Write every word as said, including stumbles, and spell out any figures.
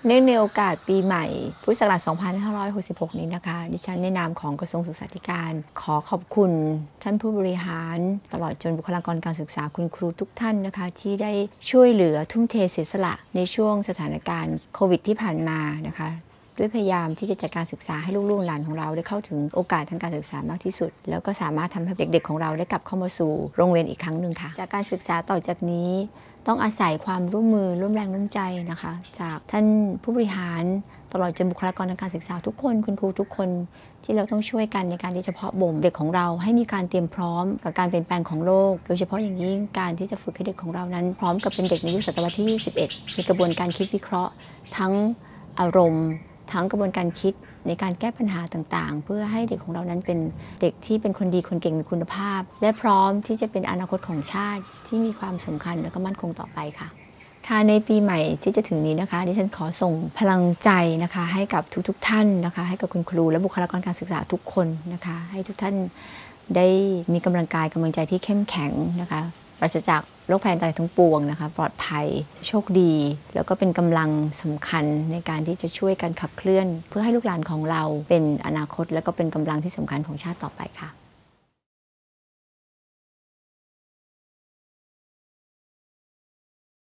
เนื่องในโอกาสปีใหม่พุทธศักราช สองพันห้าร้อยหกสิบหก นี้นะคะดิฉันในนามของกระทรวงศึกษาธิการขอขอบคุณท่านผู้บริหารตลอดจนบุคลากรการศึกษาคุณครูทุกท่านนะคะที่ได้ช่วยเหลือทุ่มเทเสียสละในช่วงสถานการณ์โควิดที่ผ่านมานะคะด้วยพยายามที่จะจัดการศึกษาให้ลูกๆหลานของเราได้เข้าถึงโอกาสทางการศึกษามากที่สุดแล้วก็สามารถทำให้เด็กๆของเราได้กลับเข้ามาสู่โรงเรียนอีกครั้งหนึ่งค่ะจากการศึกษาต่อจากนี้ต้องอาศัยความร่วมมือร่วมแรงร่วมใจนะคะจากท่านผู้บริหารตลอดจนบุคลากรทางการศึกษาทุกคนคุณครูทุกคนที่เราต้องช่วยกันในการที่จะเพาะบ่มเด็กของเราให้มีการเตรียมพร้อมกับการเปลี่ยนแปลงของโลกโดยเฉพาะอย่างยิ่งการที่จะฝึกให้เด็กของเรานั้นพร้อมกับเป็นเด็กในยุคศตวรรษที่ยี่สิบเอ็ดมีกระบวนการคิดวิเคราะห์ทั้งอารมณ์ทั้งกระบวนการคิดในการแก้ปัญหาต่างๆเพื่อให้เด็กของเรานั้นเป็นเด็กที่เป็นคนดีคนเก่งมีคุณภาพและพร้อมที่จะเป็นอนาคตของชาติที่มีความสำคัญและก็มั่นคงต่อไปค่ะค่ะในปีใหม่ที่จะถึงนี้นะคะดิฉันขอส่งพลังใจนะคะให้กับทุกๆท่านนะคะให้กับคุณครูและบุคลากรการศึกษาทุกคนนะคะให้ทุกท่านได้มีกำลังกายกำลังใจที่เข้มแข็งนะคะปราศจากโรคภัยอันตรายทั้งปวงนะคะปลอดภัยโชคดีแล้วก็เป็นกำลังสำคัญในการที่จะช่วยกันขับเคลื่อนเพื่อให้ลูกหลานของเราเป็นอนาคตและก็เป็นกำลังที่สำคัญของชาติต่อไปค่ะ